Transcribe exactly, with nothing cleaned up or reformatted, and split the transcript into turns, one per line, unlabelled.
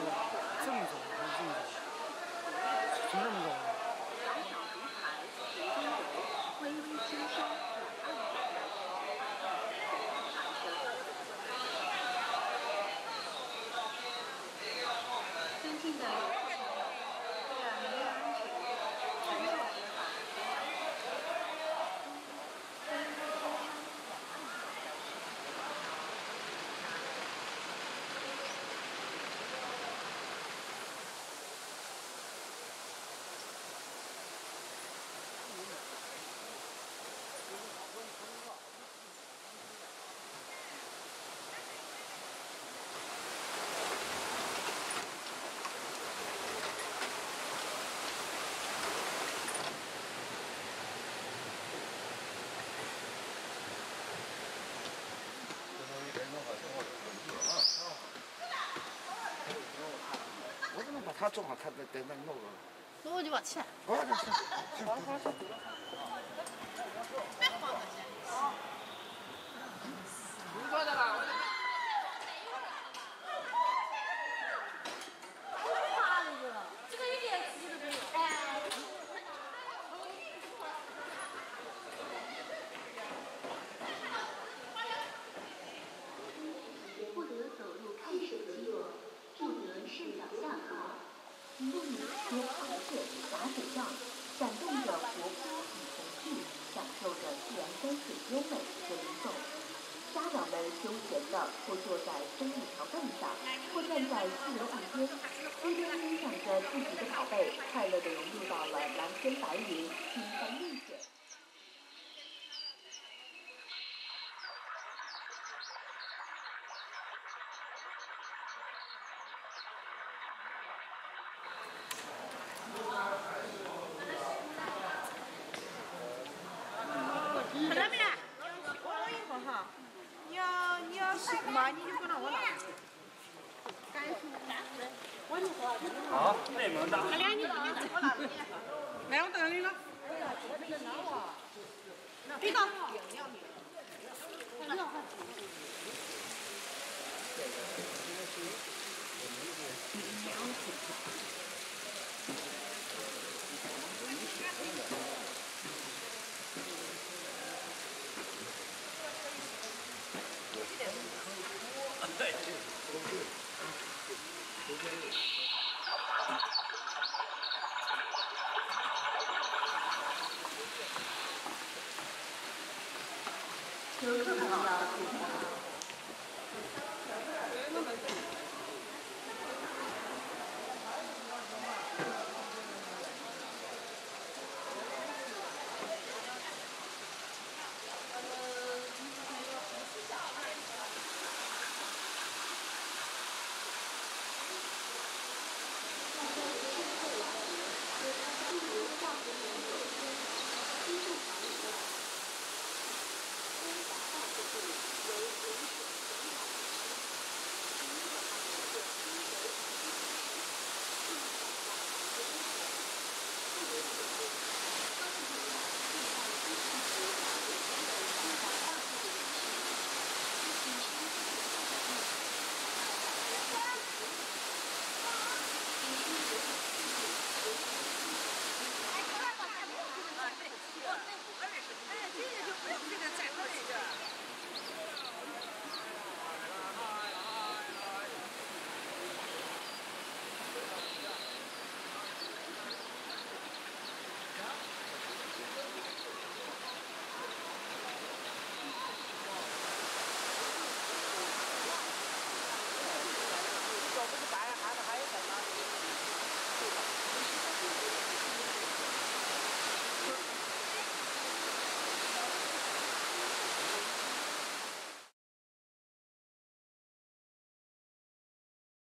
正宗还是正宗？是正宗。
小小烛台，水中游，微微清声，有暗淡来迟，谈声。尊敬的游客朋友，为了您的安全，乘坐执法请小心。飞机车厢有暗淡来迟。
我怎么把他种好，他在在那弄了？
那我就把钱。
好的，行，行，好好好。
别慌了，先。
你说的吧？
怕那个，这个一点吃都没有。哎。
不得走路看手机，不得视角下河。不能说螃蟹、打水仗，闪动着活泼与童趣，享受着自然山水优美和灵动。家长们休闲地或坐在松木条凳上，或站在溪流岸边，一边欣赏着自己的宝贝，快乐地融入到了蓝天白云、青山绿水。
看到没？我一会儿哈，你要你要吃嘛，你就不让我拿。干薯，干薯。我就说。
好，内蒙的。
那两斤我拿给你。来，我等你了。给到。
对。
游客朋友，